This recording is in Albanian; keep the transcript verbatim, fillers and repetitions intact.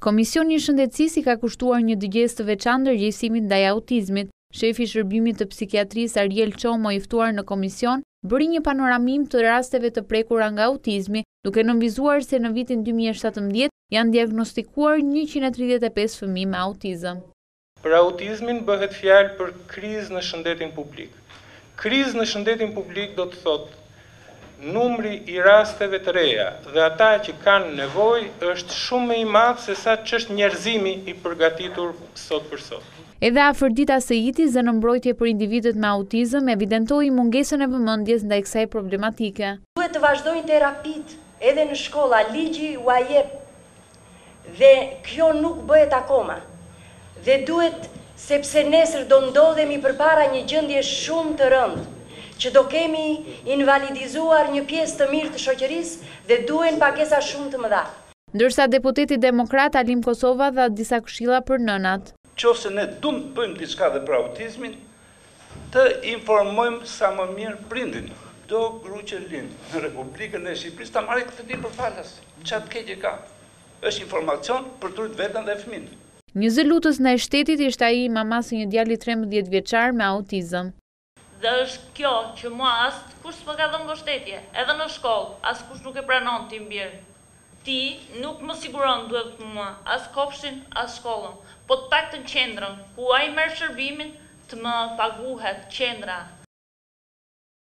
Komisioni i Shëndetësisë i ka kushtuar një dëgjesë të veçantë ndërgjegjësimit ndaj autizmit. Shefi i shërbimit të psikiatrisë Ariel Çomo, i ftuar në komision, bëri një panoramim të rasteve të prekura nga autizmi, duke nënvizuar se në vitin dy mijë e shtatëmbëdhjetë janë diagnostikuar njëqind e tridhjetë e pesë fëmijë me autizëm. Për autizmin bëhet fjalë për krizë në shëndetin publik. Krizë në shëndetin publik do të thotë numri i rasteve të reja dhe ata që kanë nevojë është shumë më i madh se sa ç'është njerëzimi i përgatitur sot për sot. Edhe Afërdita Seiti, zënë mbrojtje për individët me autizëm, evidentoi mungesën e vëmendjes ndaj kësaj problematike. Duhet të vazhdojnë terapit edhe në shkolla, ligji u jep dhe kjo nuk bëhet akoma. Dhe duhet, sepse nesër do ndodhemi përpara një gjendje shumë të rëndë, që do kemi invalidizuar një pjesë të mirë të shoqërisë dhe duhen pagesa shumë të mëdha. Ndërsa deputeti demokrat Alim Kosova dha disa këshilla për nënat. Qofse ne duam të bëjmë diçka dhe për autizmin, të informojmë sa më mirë prindin. Do gru që lind në Republikën e Shqipërisë ta marrë këtë ditë për falas. Çfarë keqe ka? Është informacion për të veten dhe fëmin. Një zëlutës ndaj shtetit ishte ai mamas së një djali trembëdhjetë vjeçar me autizëm. Dhe është kjo që mua askush s'më ka dhënë mbështetje, edhe në shkollë, askush nuk e pranon ti mbirë. Ti nuk më siguron duhet mua, as kopshtin, as shkollën, po të paktën qendrën, ku ai merr shërbimin të më paguhet qendra.